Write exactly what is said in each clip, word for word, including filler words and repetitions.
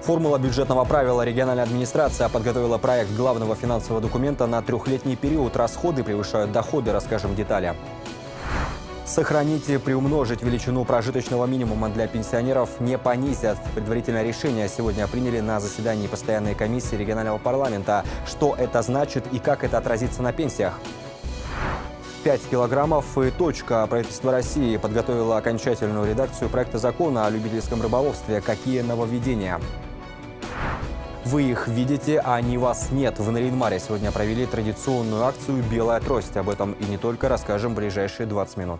Формула бюджетного правила. Региональная администрация подготовила проект главного финансового документа на трехлетний период. Расходы превышают доходы. Расскажем детали. Сохранить и приумножить величину прожиточного минимума для пенсионеров не понизят. Предварительное решение сегодня приняли на заседании постоянной комиссии регионального парламента. Что это значит и как это отразится на пенсиях? пять килограммов и точка. Правительство России подготовило окончательную редакцию проекта закона о любительском рыболовстве. Какие нововведения? Вы их видите, а они вас нет. В Нарьян-Маре сегодня провели традиционную акцию «Белая трость». Об этом и не только расскажем в ближайшие двадцать минут.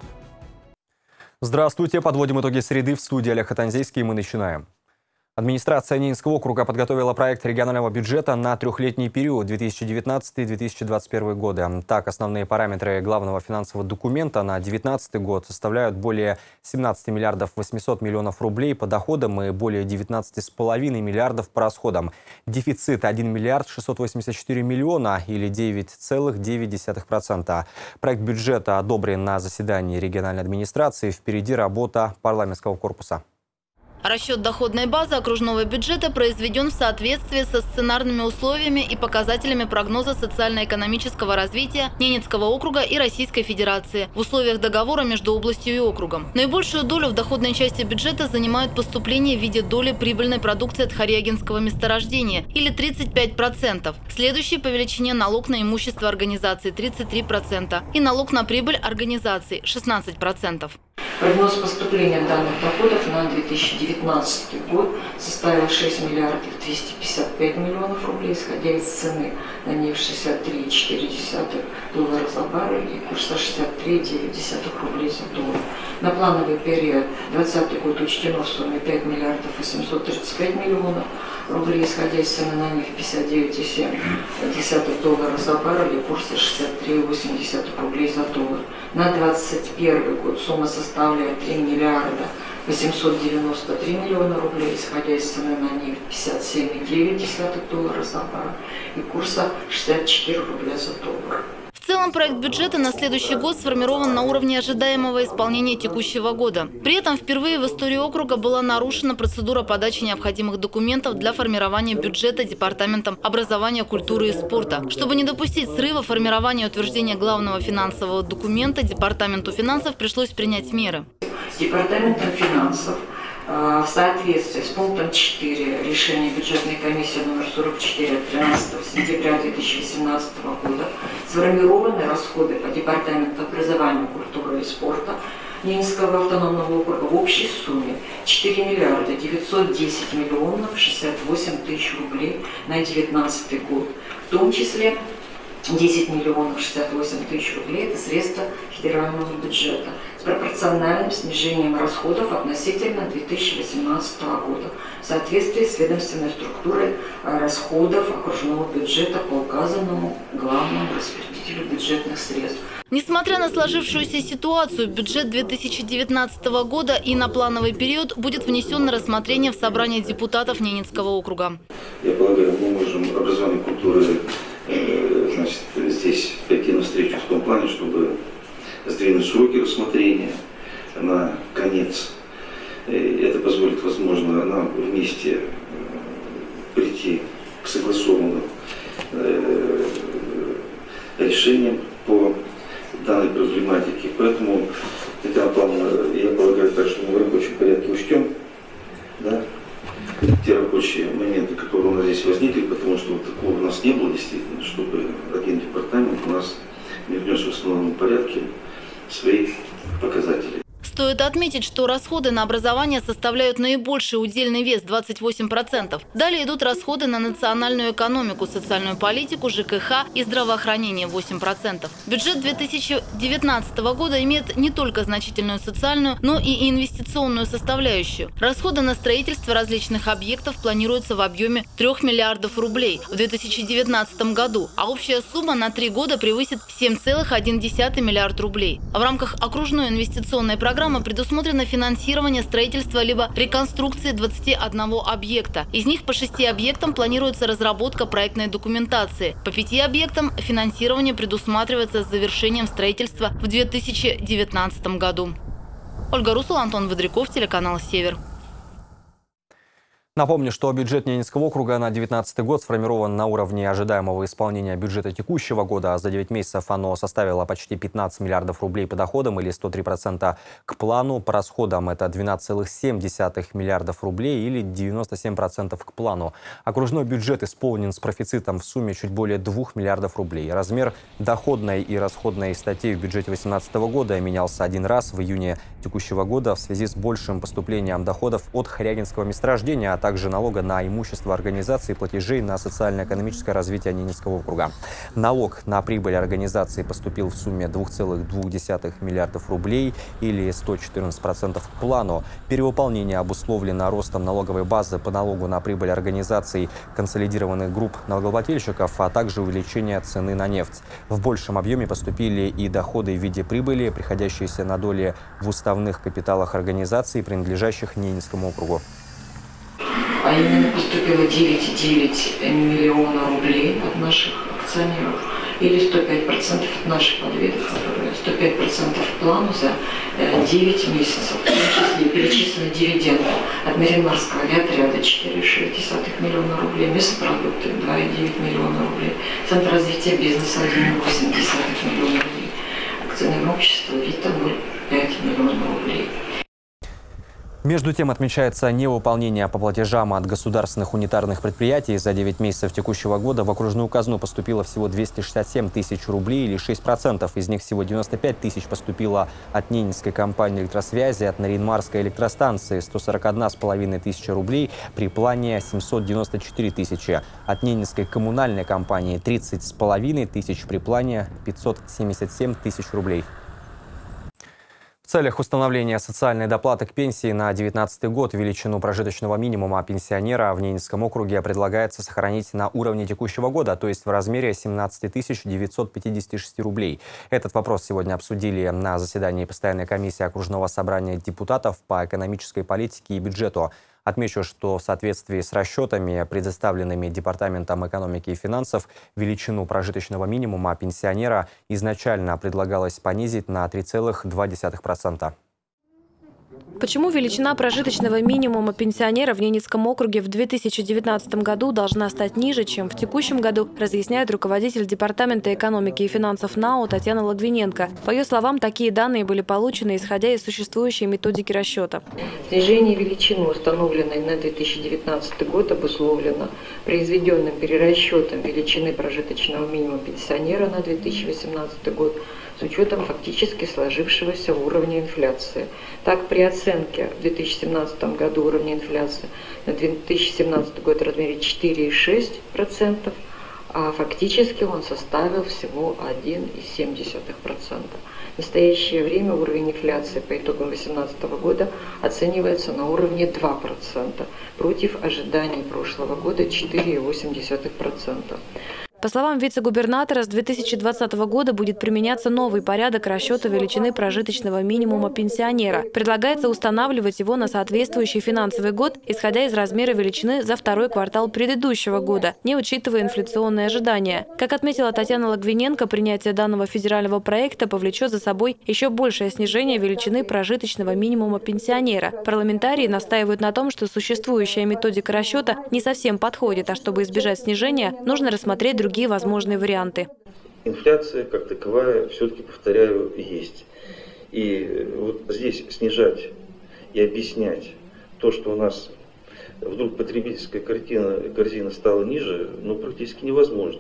Здравствуйте. Подводим итоги среды. В студии Олег Хатанзейский. Мы начинаем. Администрация Ненецкого округа подготовила проект регионального бюджета на трехлетний период две тысячи девятнадцатый — две тысячи двадцать первый годы. Так, основные параметры главного финансового документа на две тысячи девятнадцатый год составляют более семнадцати миллиардов восьмисот миллионов рублей по доходам и более девятнадцати с половиной миллиардов по расходам. Дефицит один миллиард шестьсот восемьдесят четыре миллиона или девять целых девять десятых процента. Проект бюджета одобрен на заседании региональной администрации. Впереди работа парламентского корпуса. Расчет доходной базы окружного бюджета произведен в соответствии со сценарными условиями и показателями прогноза социально-экономического развития Ненецкого округа и Российской Федерации в условиях договора между областью и округом. Наибольшую долю в доходной части бюджета занимают поступления в виде доли прибыльной продукции от Харьягинского месторождения или тридцать пять процентов. Следующий по величине налог на имущество организации тридцать три процента и налог на прибыль организаций шестнадцать процентов. Прогноз поступления данных доходов на две тысячи девятнадцатый год составил шесть миллиардов двести пятьдесят пять миллионов рублей, исходя из цены на нефть шестьдесят три и четыре десятых доллара за баррель и курса шестьдесят три и девять десятых рублей за доллар. На плановый период двадцатый год учтено в сумме пять миллиардов восемьсот тридцать пять миллионов рублей, исходя из цены на нефть пятьдесят девять и семь десятых доллара за баррель и курса шестьдесят три и восемь десятых рублей за доллар. На двадцать первый год сумма составляет три миллиарда восемьсот девяносто три миллиона рублей, исходя из цены на нефть пятьдесят семь и девять десятых доллара за баррель и курса шестьдесят четыре рубля за доллар. В целом проект бюджета на следующий год сформирован на уровне ожидаемого исполнения текущего года. При этом впервые в истории округа была нарушена процедура подачи необходимых документов для формирования бюджета Департаментом образования, культуры и спорта. Чтобы не допустить срыва формирования и утверждения главного финансового документа, Департаменту финансов пришлось принять меры. Департаментом финансов в соответствии с пунктом четыре решения бюджетной комиссии номер сорок четыре от тринадцатого сентября две тысячи восемнадцатого года сформированы расходы по Департаменту образования, культуры и спорта Ненецкого автономного округа в общей сумме четыре миллиарда девятьсот десять миллионов шестьдесят восемь тысяч рублей на две тысячи девятнадцатый год, в том числе десять миллионов шестьдесят восемь тысяч рублей – это средства федерального бюджета с пропорциональным снижением расходов относительно две тысячи восемнадцатого года в соответствии с ведомственной структурой расходов окружного бюджета по указанному главному распорядителю бюджетных средств. Несмотря на сложившуюся ситуацию, бюджет две тысячи девятнадцатого года и на плановый период будет внесен на рассмотрение в собрание депутатов Ненецкого округа. Я полагаю, мы можем образование, культуры, значит, здесь пойти навстречу в том плане, чтобы сдвинуть сроки рассмотрения на конец. Это позволит, возможно, нам вместе прийти к согласованным решениям по данной проблематике. Поэтому, Татьяна Павловна, я полагаю, так, что мы в рабочем порядке учтем, да, те рабочие моменты, которые у нас здесь возникли, потому что вот такого у нас не было действительно, чтобы один департамент у нас не внес в основном порядке свои показатели. Стоит отметить, что расходы на образование составляют наибольший удельный вес – двадцать восемь процентов. Далее идут расходы на национальную экономику, социальную политику, ЖКХ и здравоохранение – восемь процентов. Бюджет две тысячи девятнадцатого года имеет не только значительную социальную, но и инвестиционную составляющую. Расходы на строительство различных объектов планируются в объеме трёх миллиардов рублей в две тысячи девятнадцатом году, а общая сумма на три года превысит семь целых одна десятая миллиарда рублей. В рамках окружной инвестиционной программы предусмотрено финансирование строительства либо реконструкции двадцати одного объекта. Из них по шести объектам планируется разработка проектной документации. По пяти объектам финансирование предусматривается с завершением строительства в две тысячи девятнадцатом году. Ольга Русул, Антон Водряков, телеканал «Север». Напомню, что бюджет Ненецкого округа на две тысячи девятнадцатый год сформирован на уровне ожидаемого исполнения бюджета текущего года. А за девять месяцев оно составило почти пятнадцать миллиардов рублей по доходам или сто три процента к плану. По расходам это двенадцать целых семь десятых миллиардов рублей или девяносто семь процентов к плану. Окружной бюджет исполнен с профицитом в сумме чуть более двух миллиардов рублей. Размер доходной и расходной статей в бюджете две тысячи восемнадцатого года менялся один раз в июне текущего года в связи с большим поступлением доходов от Хрягинского месторождения, а также налога на имущество организации и платежей на социально-экономическое развитие Ненецкого округа. Налог на прибыль организации поступил в сумме двух целых двух десятых миллиардов рублей или сто четырнадцать процентов к плану. Перевыполнение обусловлено ростом налоговой базы по налогу на прибыль организаций консолидированных групп налогоплательщиков, а также увеличение цены на нефть. В большем объеме поступили и доходы в виде прибыли, приходящиеся на доли в уставных капиталах организаций, принадлежащих Ненецкому округу. А именно поступило девять целых девять миллиона рублей от наших акционеров или сто пять процентов от наших подведов, сто пять процентов к плану за девять месяцев. В том числе перечислены дивиденды от Маринмарского авиаотряда четыре целых шесть десятых миллиона рублей, мясопродукты два целых девять миллиона рублей, Центр развития бизнеса один целых восемь десятых миллиона рублей, акционерное общество Вита ноль целых пять миллиона рублей. Между тем отмечается невыполнение по платежам от государственных унитарных предприятий. За девять месяцев текущего года в окружную казну поступило всего двести шестьдесят семь тысяч рублей или шесть процентов. Из них всего девяносто пять тысяч поступило от Ненецкой компании электросвязи, от Наринмарской электростанции сто сорок одна с половиной тысяча рублей при плане семьсот девяносто четыре тысячи. От Ненецкой коммунальной компании тридцать с половиной тысяч при плане пятьсот семьдесят семь тысяч рублей. В целях установления социальной доплаты к пенсии на две тысячи девятнадцатый год величину прожиточного минимума пенсионера в Ненецком округе предлагается сохранить на уровне текущего года, то есть в размере семнадцати тысяч девятисот пятидесяти шести рублей. Этот вопрос сегодня обсудили на заседании постоянной комиссии окружного собрания депутатов по экономической политике и бюджету. Отмечу, что в соответствии с расчетами, предоставленными Департаментом экономики и финансов, величину прожиточного минимума пенсионера изначально предлагалось понизить на три целых две десятых процента. Почему величина прожиточного минимума пенсионера в Ненецком округе в две тысячи девятнадцатом году должна стать ниже, чем в текущем году, разъясняет руководитель Департамента экономики и финансов НАО Татьяна Логвиненко. По ее словам, такие данные были получены, исходя из существующей методики расчета. Снижение величины, установленной на две тысячи девятнадцатый год, обусловлено произведенным перерасчетом величины прожиточного минимума пенсионера на две тысячи восемнадцатый год с учетом фактически сложившегося уровня инфляции. Так, при оценке в две тысячи семнадцатом году уровня инфляции на две тысячи семнадцатый год в размере четыре целых шесть десятых процента, а фактически он составил всего один целых семь десятых процента. В настоящее время уровень инфляции по итогам две тысячи восемнадцатого года оценивается на уровне два процента против ожиданий прошлого года четыре целых восемь десятых процента. По словам вице-губернатора, с две тысячи двадцатого года будет применяться новый порядок расчета величины прожиточного минимума пенсионера. Предлагается устанавливать его на соответствующий финансовый год, исходя из размера величины за второй квартал предыдущего года, не учитывая инфляционные ожидания. Как отметила Татьяна Логвиненко, принятие данного федерального проекта повлечет за собой еще большее снижение величины прожиточного минимума пенсионера. Парламентарии настаивают на том, что существующая методика расчета не совсем подходит, а чтобы избежать снижения, нужно рассмотреть другие Другие возможные варианты. Инфляция, как таковая, все-таки, повторяю, есть. И вот здесь снижать и объяснять то, что у нас вдруг потребительская картина, корзина стала ниже, ну, практически невозможно.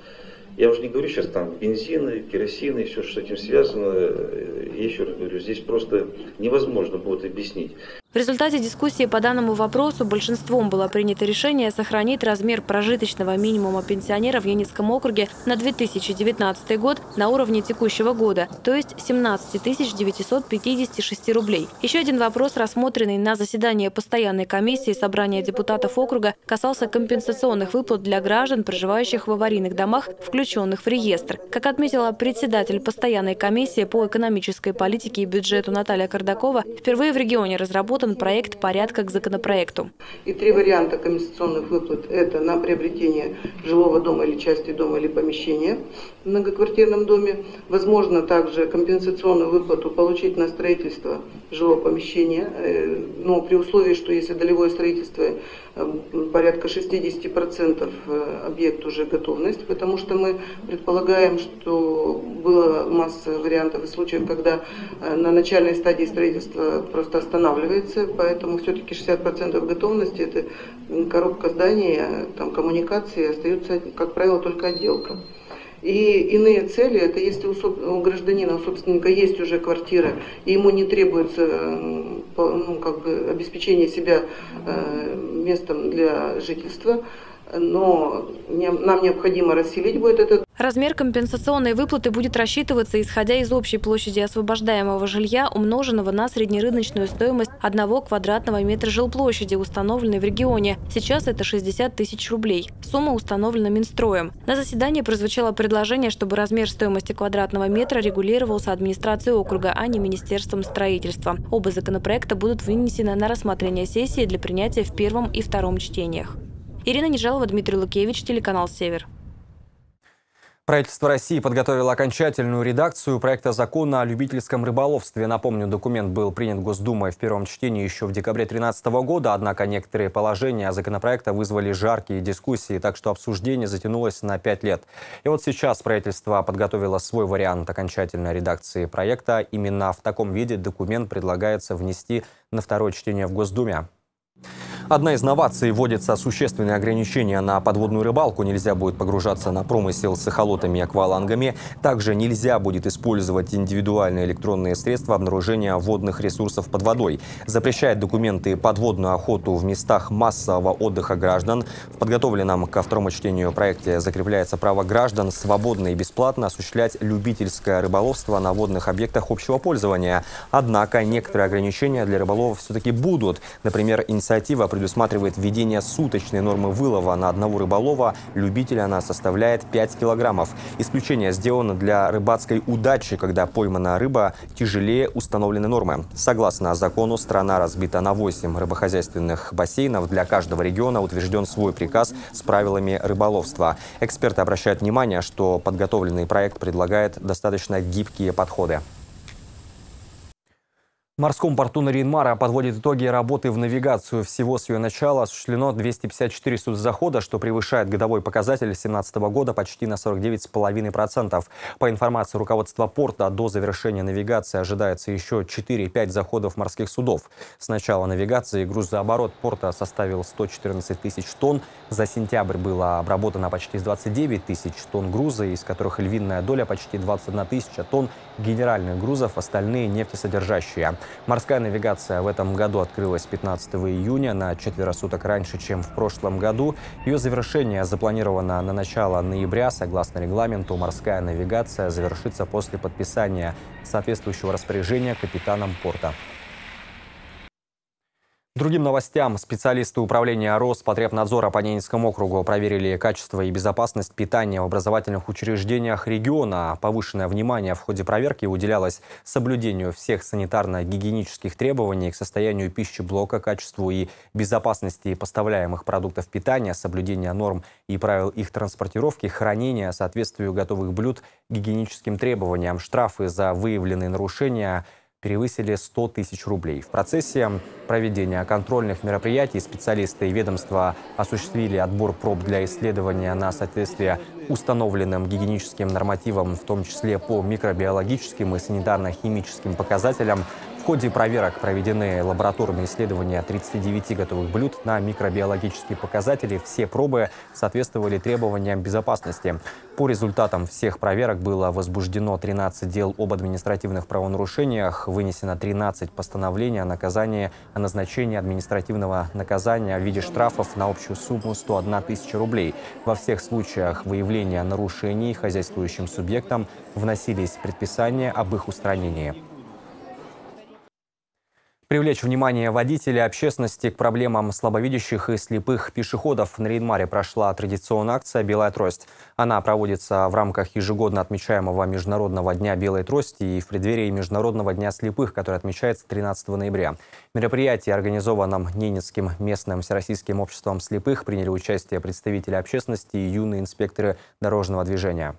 Я уже не говорю сейчас там бензины, керосины, все, что с этим связано. Я еще раз говорю, здесь просто невозможно будет объяснить. В результате дискуссии по данному вопросу большинством было принято решение сохранить размер прожиточного минимума пенсионера в Ненецком округе на две тысячи девятнадцатый год на уровне текущего года, то есть семнадцать тысяч девятьсот пятьдесят шесть рублей. Еще один вопрос, рассмотренный на заседании постоянной комиссии собрания депутатов округа, касался компенсационных выплат для граждан, проживающих в аварийных домах, включенных в реестр. Как отметила председатель постоянной комиссии по экономической политике и бюджету Наталья Кардакова, впервые в регионе разработан проект порядка к законопроекту. И три варианта компенсационных выплат – это на приобретение жилого дома или части дома или помещения в многоквартирном доме. Возможно также компенсационную выплату получить на строительство жилого помещения, но при условии, что если долевое строительство порядка шестидесяти процентов объект уже готовность, потому что мы предполагаем, что была масса вариантов и случаев, когда на начальной стадии строительства просто останавливается, поэтому все-таки шестьдесят процентов готовности — это коробка здания, там коммуникации, остается, как правило, только отделка. И иные цели, это если у гражданина, у собственника есть уже квартира, и ему не требуется ну, как бы обеспечение себя местом для жительства, но нам необходимо расселить будет этот. Размер компенсационной выплаты будет рассчитываться, исходя из общей площади освобождаемого жилья, умноженного на среднерыночную стоимость одного квадратного метра жилплощади, установленной в регионе. Сейчас это шестьдесят тысяч рублей. Сумма установлена Минстроем. На заседании прозвучало предложение, чтобы размер стоимости квадратного метра регулировался администрацией округа, а не Министерством строительства. Оба законопроекта будут вынесены на рассмотрение сессии для принятия в первом и втором чтениях. Ирина Нежалова, Дмитрий Лукевич, телеканал «Север». Правительство России подготовило окончательную редакцию проекта закона о любительском рыболовстве. Напомню, документ был принят Госдумой в первом чтении еще в декабре две тысячи тринадцатого года, однако некоторые положения законопроекта вызвали жаркие дискуссии, так что обсуждение затянулось на пять лет. И вот сейчас правительство подготовило свой вариант окончательной редакции проекта. Именно в таком виде документ предлагается внести на второе чтение в Госдуме. Одна из новаций — вводится существенные ограничения на подводную рыбалку. Нельзя будет погружаться на промысел с эхолотами и аквалангами. Также нельзя будет использовать индивидуальные электронные средства обнаружения водных ресурсов под водой. Запрещает документы подводную охоту в местах массового отдыха граждан. В подготовленном ко второму чтению проекте закрепляется право граждан свободно и бесплатно осуществлять любительское рыболовство на водных объектах общего пользования. Однако некоторые ограничения для рыболовов все-таки будут. Например, инициатива предусматривает введение суточной нормы вылова на одного рыболова. Любителя она составляет пять килограммов. Исключение сделано для рыбацкой удачи, когда пойманная рыба тяжелее установленной нормы. Согласно закону, страна разбита на восемь рыбохозяйственных бассейнов. Для каждого региона утвержден свой приказ с правилами рыболовства. Эксперты обращают внимание, что подготовленный проект предлагает достаточно гибкие подходы. В морском порту Нарьян-Мара подводит итоги работы в навигацию. Всего с ее начала осуществлено двести пятьдесят четыре судозахода, что превышает годовой показатель две тысячи семнадцатого года почти на сорок девять целых пять десятых процента. По информации руководства порта, до завершения навигации ожидается еще четыре-пять заходов морских судов. С начала навигации грузооборот порта составил сто четырнадцать тысяч тонн. За сентябрь было обработано почти двадцать девять тысяч тонн груза, из которых львиная доля почти двадцать одна тысяча тонн генеральных грузов, остальные нефтесодержащие. Морская навигация в этом году открылась пятнадцатого июня, на четверо суток раньше, чем в прошлом году. Ее завершение запланировано на начало ноября. Согласно регламенту, морская навигация завершится после подписания соответствующего распоряжения капитаном порта. Другим новостям. Специалисты управления Роспотребнадзора по Ненецкому округу проверили качество и безопасность питания в образовательных учреждениях региона. Повышенное внимание в ходе проверки уделялось соблюдению всех санитарно-гигиенических требований к состоянию пищеблока, качеству и безопасности поставляемых продуктов питания, соблюдения норм и правил их транспортировки, хранения, соответствию готовых блюд гигиеническим требованиям. Штрафы за выявленные нарушения превысили сто тысяч рублей. В процессе проведения контрольных мероприятий специалисты и ведомства осуществили отбор проб для исследования на соответствие установленным гигиеническим нормативам, в том числе по микробиологическим и санитарно-химическим показателям. В ходе проверок проведены лабораторные исследования тридцати девяти готовых блюд на микробиологические показатели. Все пробы соответствовали требованиям безопасности. По результатам всех проверок было возбуждено тринадцать дел об административных правонарушениях, вынесено тринадцать постановлений о наказании, о назначении административного наказания в виде штрафов на общую сумму сто одна тысяча рублей. Во всех случаях выявления нарушений хозяйствующим субъектам вносились предписания об их устранении. Привлечь внимание водителей и общественности к проблемам слабовидящих и слепых пешеходов. В Нарьян-Маре прошла традиционная акция «Белая трость». Она проводится в рамках ежегодно отмечаемого Международного дня белой трости и в преддверии Международного дня слепых, который отмечается тринадцатого ноября. В мероприятии, организованном Ненецким местным всероссийским обществом слепых, приняли участие представители общественности и юные инспекторы дорожного движения.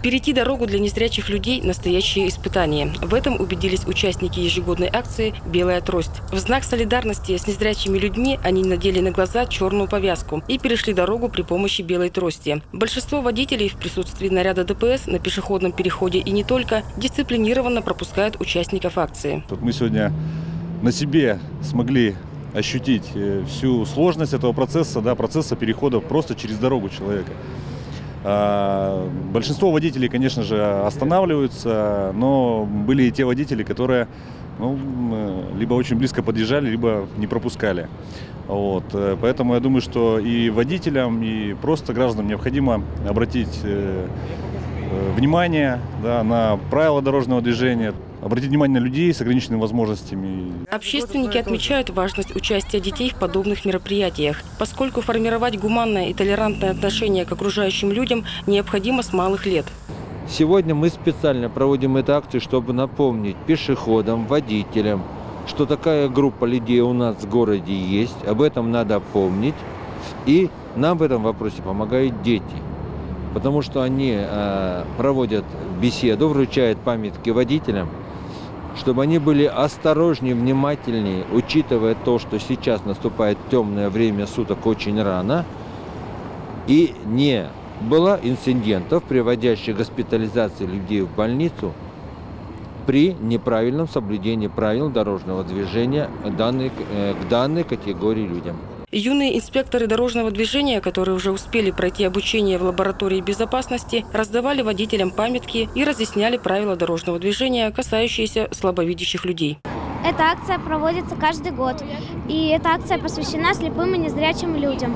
Перейти дорогу для незрячих людей – настоящее испытание. В этом убедились участники ежегодной акции «Белая трость». В знак солидарности с незрячими людьми они надели на глаза черную повязку и перешли дорогу при помощи белой трости. Большинство водителей в присутствии наряда ДПС на пешеходном переходе и не только дисциплинированно пропускают участников акции. Вот мы сегодня на себе смогли ощутить всю сложность этого процесса, да, процесса перехода просто через дорогу человека. Большинство водителей, конечно же, останавливаются, но были и те водители, которые ну, либо очень близко подъезжали, либо не пропускали. Вот. Поэтому я думаю, что и водителям, и просто гражданам необходимо обратить внимание, да, на правила дорожного движения, обратить внимание на людей с ограниченными возможностями. Общественники отмечают важность участия детей в подобных мероприятиях, поскольку формировать гуманное и толерантное отношение к окружающим людям необходимо с малых лет. Сегодня мы специально проводим эту акцию, чтобы напомнить пешеходам, водителям, что такая группа людей у нас в городе есть, об этом надо помнить. И нам в этом вопросе помогают дети, потому что они э, проводят беседу, вручают памятки водителям, чтобы они были осторожнее, внимательнее, учитывая то, что сейчас наступает темное время суток очень рано, и не было инцидентов, приводящих к госпитализации людей в больницу при неправильном соблюдении правил дорожного движения данной, э, к данной категории людям. Юные инспекторы дорожного движения, которые уже успели пройти обучение в лаборатории безопасности, раздавали водителям памятки и разъясняли правила дорожного движения, касающиеся слабовидящих людей. Эта акция проводится каждый год, и эта акция посвящена слепым и незрячим людям.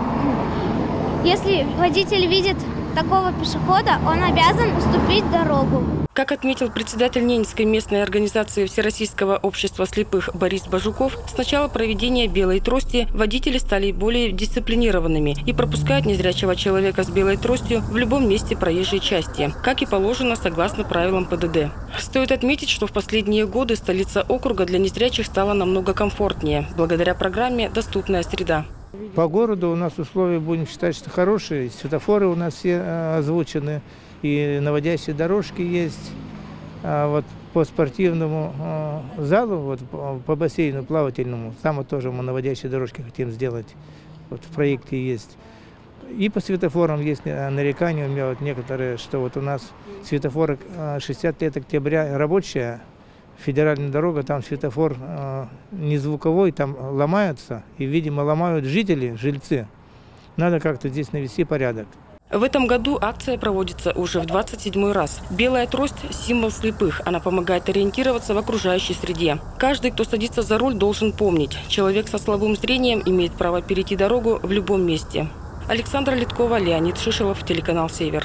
Если водитель видит такого пешехода, он обязан уступить дорогу. Как отметил председатель Ненецкой местной организации Всероссийского общества слепых Борис Бажуков, с начала проведения белой трости водители стали более дисциплинированными и пропускают незрячего человека с белой тростью в любом месте проезжей части, как и положено согласно правилам ПДД. Стоит отметить, что в последние годы столица округа для незрячих стала намного комфортнее, благодаря программе «Доступная среда». По городу у нас условия, будем считать, что хорошие. Светофоры у нас все озвучены, и наводящие дорожки есть. А вот по спортивному залу, вот по бассейну плавательному, там вот тоже мы наводящие дорожки хотим сделать. Вот в проекте есть. И по светофорам есть нарекания у меня вот некоторые, что вот у нас светофоры шестьдесят лет октября рабочая. Федеральная дорога, там светофор э, не звуковой, там ломаются, и, видимо, ломают жители, жильцы. Надо как-то здесь навести порядок. В этом году акция проводится уже в двадцать седьмой раз. Белая трость – символ слепых. Она помогает ориентироваться в окружающей среде. Каждый, кто садится за руль, должен помнить, человек со слабым зрением имеет право перейти дорогу в любом месте. Александра Литкова, Леонид Шишелов, телеканал «Север».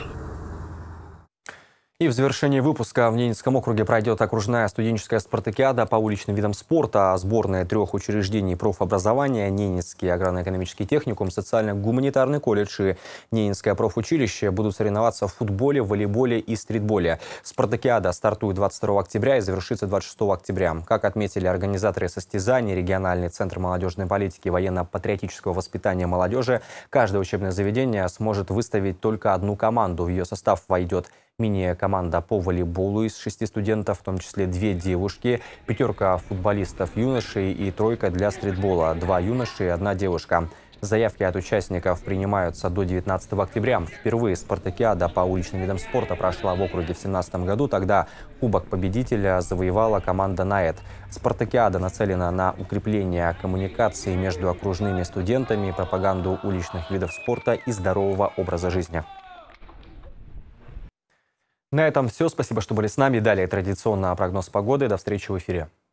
И в завершении выпуска в Ненецком округе пройдет окружная студенческая спартакиада по уличным видам спорта. Сборные трех учреждений профобразования: Ненецкий аграрно-экономический техникум, социально-гуманитарный колледж и Ненецкое профучилище будут соревноваться в футболе, волейболе и стритболе. Спартакиада стартует двадцать второго октября и завершится двадцать шестого октября. Как отметили организаторы состязаний, региональный центр молодежной политики и военно-патриотического воспитания молодежи, каждое учебное заведение сможет выставить только одну команду. В ее состав войдет мини-команда по волейболу из шести студентов, в том числе две девушки, пятерка футболистов юношей и тройка для стритбола, два юноши и одна девушка. Заявки от участников принимаются до девятнадцатого октября. Впервые спартакиада по уличным видам спорта прошла в округе в две тысячи семнадцатом году. Тогда кубок победителя завоевала команда НАЭД. Спартакиада нацелена на укрепление коммуникации между окружными студентами, пропаганду уличных видов спорта и здорового образа жизни. На этом все. Спасибо, что были с нами. Далее традиционно прогноз погоды. До встречи в эфире.